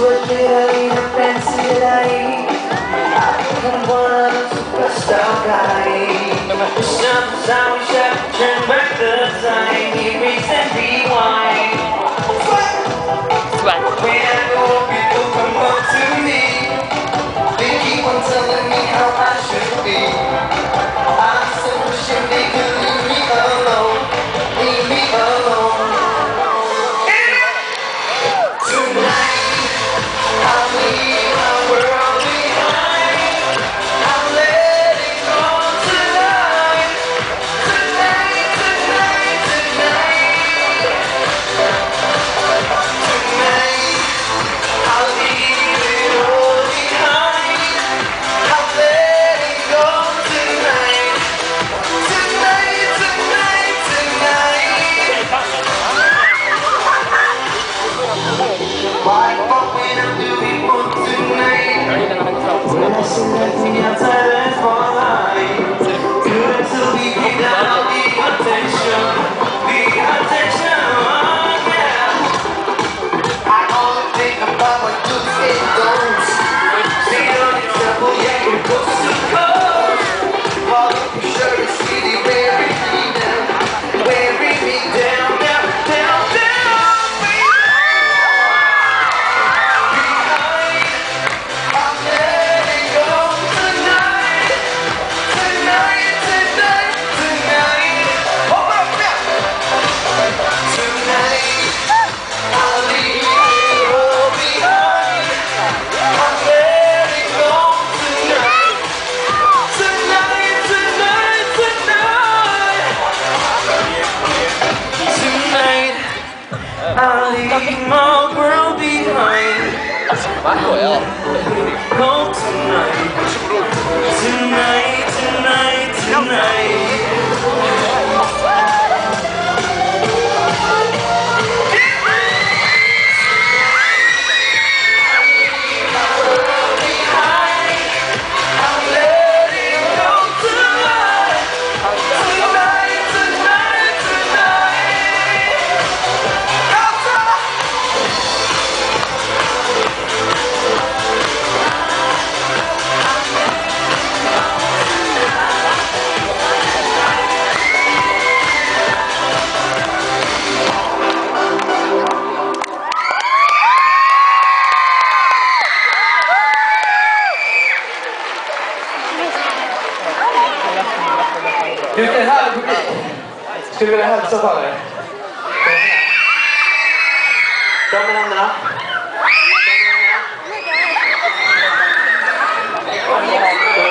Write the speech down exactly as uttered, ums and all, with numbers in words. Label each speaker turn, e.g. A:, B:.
A: Suocera in pensierai con buona superstar guy. Sometimes I wish I could turn back the time, erase and rewind. When I go, people come up to me. They keep on telling me how I should be. I'm so ashamed they could leave me alone, leave me alone. Tonight, I'll leave my world behind. I'm letting go tonight. Tonight, tonight, tonight. Tonight, I'll leave it all behind. I'm letting go tonight. Tonight, tonight, tonight. Why fuck when I'm doing one tonight? When I see nothing outside that's for life. Good until we get down the attention, the attention, oh yeah. I only think about what do's and don'ts. Stay on your trouble, yeah, you're close to coast. All of your shirt is really wearing me down, wearing me down, down, down, down. Behind, I'm letting go tonight, tonight, tonight, tonight. Hold up, yeah. Tonight, I'll leave it all behind. I'm letting go tonight, tonight, tonight, tonight. Tonight, I'll leave my world behind. Go tonight, tonight, tonight, tonight. Vilken härlig publik! Skulle vilja hälsa på dig. Fram med händerna. Fram med händerna.